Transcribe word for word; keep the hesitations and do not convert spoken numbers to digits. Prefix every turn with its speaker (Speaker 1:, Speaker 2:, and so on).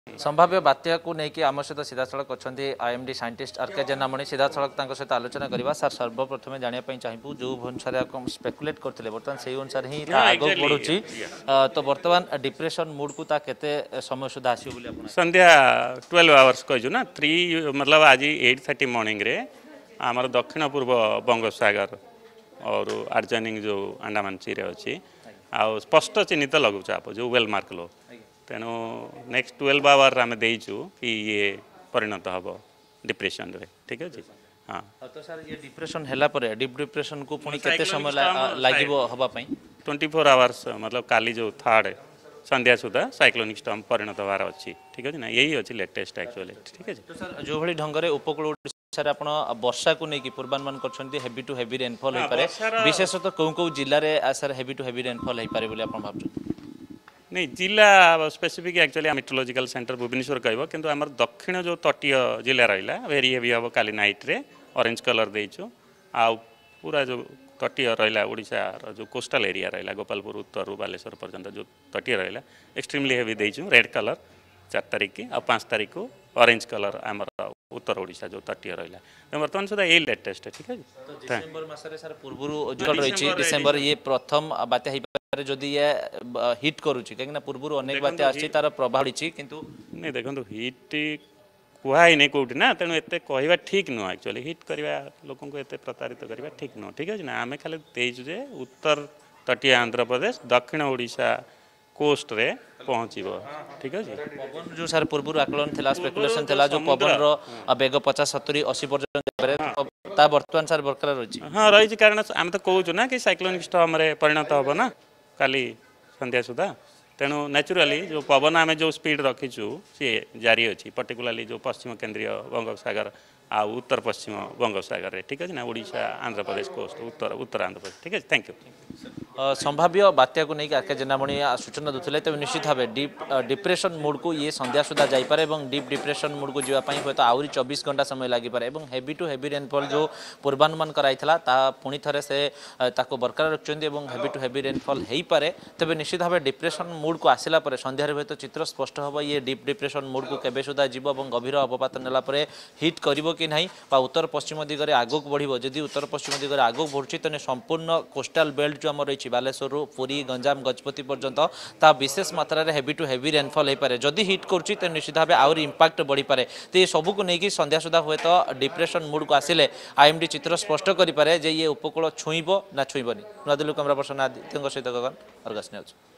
Speaker 1: संभाव्य बात्या को लेकिन आम सहित सीधा सड़क अच्छा आईएमडी साइंटिस्ट आरके जेनामणि सीधा सड़क सहित आलोचना करवा सर सर्वप्रथम जानवाई चाहबू जो अनुसार स्पेकुलेट करते बर्तमान से अनुसार ही आग बढ़ुची तो बर्तमान डिप्रेशन मूड को केते समय सुधा आसो
Speaker 2: संध्या ट्वेल्व आवर्स कहीचु ना थ्री मतलब आज एट थर्टी मॉर्निंग रे आमर दक्षिण पूर्व बंगोपसागर और आर्जनिंग जो अंडमान सी अच्छी आ स्पष्ट चिन्हित लगुच आप जो वेल मार्क लो तेणु नेक्स्ट ट्वेल्व आवर आम देचु कि ये परिणत हम डिप्रेशन रे ठीक अच्छे हाँ
Speaker 1: तो सर ये डिप्रेशन है डीप डिप्रेशन को पुणी केते समय लगे हवाई
Speaker 2: ट्वेंटी फोर आवर्स मतलब काली जो थर्ड संध्या सुधा साइक्लोनिक स्टॉर्म परिणत होवार अच्छी ठीक है ना यही अच्छी लेटेस्ट एक्चुअली ठीक है
Speaker 1: तो सर जो भली ढंग से उपकूल सर आप वर्षा को लेकिन पूर्वानुमान कर हेवी टू हेवी रेनफॉल हो पारे विशेषतः कौ कौ जिले में sir heavy to heavy rainfall हो पारे बोली आप भावुँ
Speaker 2: नहीं जिला specific actually meteorological centre Bhubaneswar कहब किंतु आम दक्षिण जो तटीय जिला रहा वेरी हेवी हम काली नाइट रे ऑरेंज कलर देचु आ पूरा जो तटीय रहा ओडिशा जो कोस्टल एरिया रहा गोपालपुर उत्तर बालेश्वर पर्यंत जो तटीय रहा एक्सट्रीमली हेवी देचु रेड कलर चार तारीख की आ पाँच तारीख को ऑरेंज कलर आम उत्तर ओडिशा जो तटीय रहा बर्तमान सुधा यही लेटेस्ट ठीक है
Speaker 1: डिसेंबर मासरे सर पूर्व जो रही डिसेंबर ये प्रथम बात्या जदि ये हिट करुच्ची कहीं पूर्व अनेक बात्या आसी तार प्रभाव किंतु
Speaker 2: नहीं देखो हिट कहुई नहीं कौटी ना तेणु एत कहवा ठीक नुह एक्चुअली हिट करवा लोक एत प्रतारित करवा ठीक नुह ठीक अच्छे ना आम खाली देचु जे उत्तर तटीय आंध्र प्रदेश दक्षिण ओडिशा कोस्ट रे पहुँचब ठीक अच्छे
Speaker 1: पवन जो सर पूर्व आकलन थिला स्पेकुलेशन थिला जो पवन रो बेग पचास सत्तरी अशी पर्यटन बर्तमान सर बरकरार रही
Speaker 2: हाँ रही कारण आम तो कहूँ ना कि साइक्लोनिक स्टॉर्म रे परिणत हम ना काली संध्या सुधा तेणु नेचुराली जो पवन आम जो स्पीड रखीचु सी जारी अच्छी पर्टिकुलाली जो पश्चिम केंद्रीय बंगोपसागर आ उत्तर पश्चिम बंगोपसागर रे ठीक अच्छे ना ओडिशा आंध्र प्रदेश कोस्ट उत्तर उत्तर आंध्र प्रदेश ठीक है थैंक यू
Speaker 1: संभाव्य बात्या को लेकिन आरके जेनामणि सूचना दूसरे तेज निश्चित भाव डीप डिप्रेशन मूड को ये संध्या सुधा जापे डीप डिप्रेशन मूड को जावाई हे तो आहरी चौबीस घंटा समय लगिपारे हेवी टू हेवी रेनफॉल जो पूर्वानुमान कराइला पुणी थे से बरकरार रखिंट हेवी टू हेवी रेनफॉल हो पारे तेज निश्चित भाव डिप्रेशन मूड को आसला सन्धार हे तो चित्र स्पष्ट हम ये डीप डिप्रेशन मूड को केबे सुधा जीव गभीर अवपात नेला हिट कर कि नहीं उत्तर पश्चिम दिगरे आगक बढ़ जदि उत्तर पश्चिम दिगरे आगक बढ़ुची तेज संपूर्ण कोस्टाल बेल्ट जो आम रही बालेश्वर पुरी गंजाम गजपति पर्यंत ता विशेष मात्रा रे हेवी टू हेवी रेनफॉल हो पारे जदि हिट करुच्ची तो निश्चित भाव आउरी इंपैक्ट बढ़ी पारे तो ये सबू को लेकिन संध्या सुधा हुए तो डिप्रेशन मूड को आसिले आईएमडी चित्र स्पष्ट करें जे ये उपकूल छुईब ना छुईबनी नूआदिल्ली कैमरा पर्सन आदित्य सहित गगन अर्गस न्यूज।